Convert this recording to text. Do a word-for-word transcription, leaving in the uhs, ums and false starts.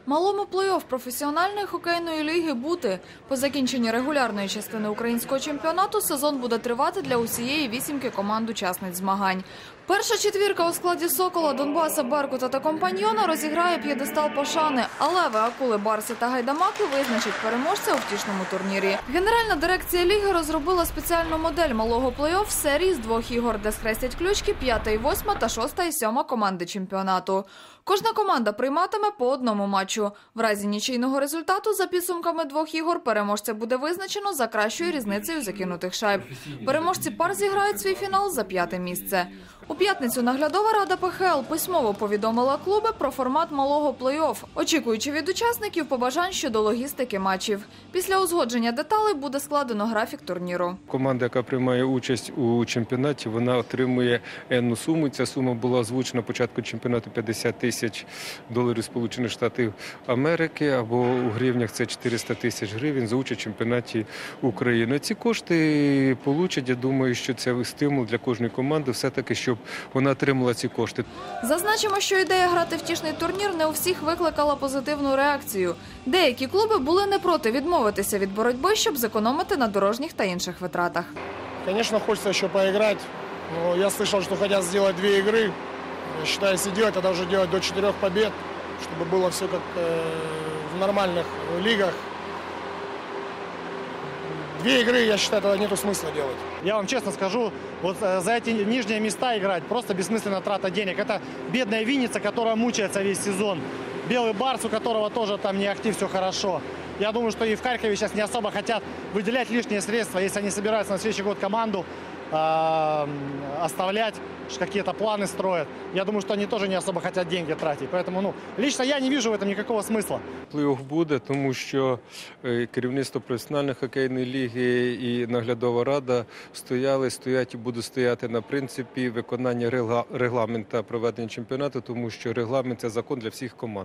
Малому плей-офф професіональної хокейної ліги бути. По закінченні регулярної частини українського чемпіонату сезон буде тривати для усієї вісімки команд-учасниць змагань. Перша четвірка у складі «Сокола», «Донбаса», «Беркута» та «Компаньйона» розіграє п'єдестал пошани, а «Леви», «Акули», «Барси» та «Гайдамаки» визначать переможця у втішному турнірі. Генеральна дирекція ліги розробила спеціальну модель малого плей-офф з серії з двох ігор, де схрестять ключки п'ята і восьма та шоста і сьома команди чемпіонату. Кожна команда прийматиме по одному матчу. В разі нічийного результату за підсумками двох ігор переможця буде визначено за кращою різницею закинутих шайб. Переможці пар зіграють свій фінал за п'яте місце. У п'ятницю наглядова рада ПХЛ письмово повідомила клуби про формат малого плей-офф, очікуючи від учасників побажань щодо логістики матчів. Після узгодження деталей буде складено графік турніру. Команда, яка приймає участь у чемпіонаті, вона отримує енну суму. Ця сума була озвучена на початку чемпіонату п'ятдесят тисяч доларів Сполучених Штатів Америки, або у гривнях це чотириста тисяч гривень за участь в чемпіонаті України. Ці кошти получать, я думаю, що це стимул для кожної команди все-таки, щоб вона отримала ці кошти. Зазначимо, що ідея грати втішний турнір не у всіх викликала позитивну реакцію. Деякі клуби були не проти відмовитися від боротьби, щоб зекономити на дорожніх та інших витратах. Звісно, хочеться ще поіграти. Но я слышал, что хотят сделать две игры. Я считаю, если делать, тогда уже делать до четырех побед, чтобы было все как в нормальных лигах. Две игры, я считаю, тогда нету смысла делать. Я вам честно скажу, вот за эти нижние места играть просто бессмысленная трата денег. Это бедная Винница, которая мучается весь сезон. Белый Барс, у которого тоже там не ахти, все хорошо. Я думаю, что и в Харькове сейчас не особо хотят выделять лишние средства, если они собираются на следующий год команду э, оставлять, какие-то планы строят. Я думаю, что они тоже не особо хотят деньги тратить. Поэтому, ну, лично я не вижу в этом никакого смысла. Плей-офф буде, тому що керівництво професіональної хокейної ліги і наглядова рада стояли, стоять і будуть стояти на принципі виконання регламенту проведення чемпіонату, тому що регламент – це закон для всіх команд.